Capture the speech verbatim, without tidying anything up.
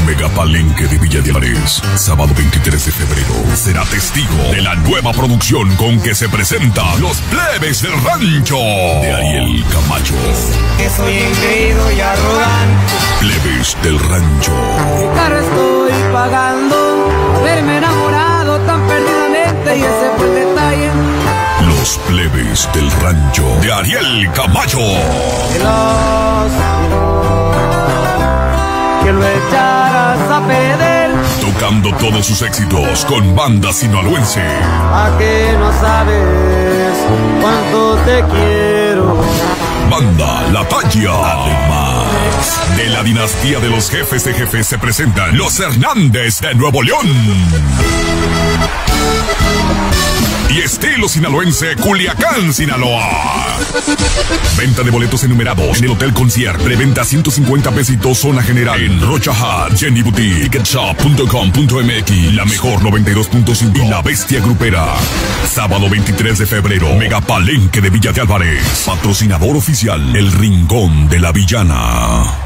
Megapalenque de Villa de Álvarez, sábado veintitrés de febrero. Será testigo de la nueva producción con que se presentan Los Plebes del Rancho de Ariel Camacho. Que soy engreído y arrogante. Plebes del Rancho. ¿Qué caro estoy pagando? Haberme enamorado tan perdidamente y ese fue el detalle. Los Plebes del Rancho de Ariel Camacho. Que los que lo echaras a perder. Tocando todos sus éxitos con banda sinaloense. A que no sabes cuánto te quiero. Banda La Talla. Además, de la dinastía de los jefes de jefes se presentan Los Hernández de Nuevo León. Y estilo sinaloense, Culiacán, Sinaloa. Venta de boletos enumerados en el Hotel Concierge. Preventa ciento cincuenta pesitos, zona general. En Rocha Hat, Jenny Boutique, ticketshop punto com punto m x, La Mejor noventa y dos punto cinco y La Bestia Grupera. Sábado veintitrés de febrero, Megapalenque de Villa de Álvarez. Patrocinador oficial, El Rincón de la Villana.